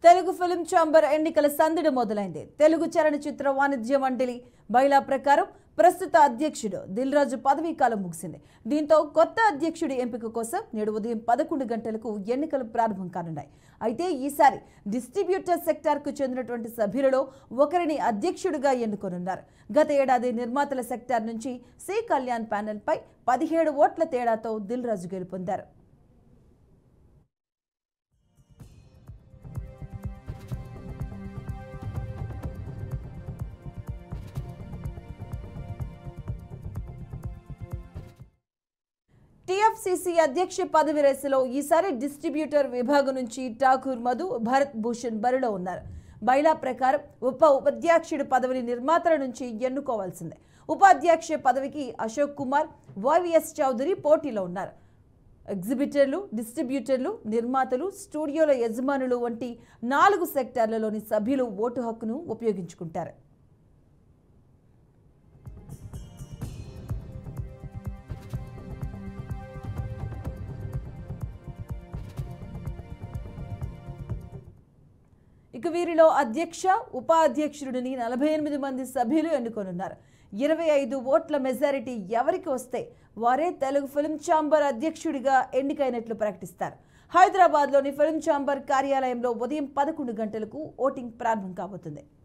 Telugu film chamber ఎన్నికల సందడి మొదలైంది. తెలుగు చలనచిత్ర వాణిజ్య మండలి బైలా ప్రకారం ప్రస్తుత అధ్యక్షుడు దిల్ రాజు పదవీ కాలం ముగిసింది. దీంతో కొత్త అధ్యక్షుడి ఎంపిక కోసం నేడు ఉదయం 11 గంటలకు ఎన్నికలు ప్రారంభం కానున్నాయి. అయితే ఈసారి డిస్ట్రిబ్యూటర్ సెక్టార్కు చెందినటువంటి సభ్యులలో ఒకరిని అధ్యక్షుడిగా ఎన్నుకోనున్నారు. గత ఏడాది నిర్మాతల సెక్టార్ నుంచి సి కళ్యాణ్ ప్యానెల్పై 17 ఓట్ల తేడాతో దిల్ రాజు గెలుపొందారు. టీఎఫ్సీసీ అధ్యక్ష పదవి రేసులో ఈసారి డిస్ట్రిబ్యూటర్ విభాగం నుంచి ఠాకూర్ మధు, భరత్ భూషణ్ బరిలో ఉన్నారు. బైలా ప్రకారం ఉపాధ్యక్షుడి పదవిని నిర్మాతల నుంచి ఎన్నుకోవాల్సిందే. ఉపాధ్యక్ష పదవికి అశోక్ కుమార్, వైవిఎస్ చౌదరి పోటీలో ఉన్నారు. ఎగ్జిబిటర్లు, డిస్ట్రిబ్యూటర్లు, నిర్మాతలు, స్టూడియోల యజమానులు వంటి 4 సెక్టార్లలోని సభ్యులు ఓటు హక్కును ఉపయోగించుకుంటారు. ఇక వీరిలో అధ్యక్ష, ఉపాధ్యక్షుడిని 48 మంది సభ్యులు ఎన్నుకోనున్నారు. 25 ఓట్ల మెజారిటీ ఎవరికి వస్తే వారే తెలుగు ఫిల్మ్ ఛాంబర్ అధ్యక్షుడిగా ఎన్నికైనట్లు ప్రకటిస్తారు. హైదరాబాద్లోని ఫిల్మ్ ఛాంబర్ కార్యాలయంలో ఉదయం 11 గంటలకు ఓటింగ్ ప్రారంభం కాబోతుంది.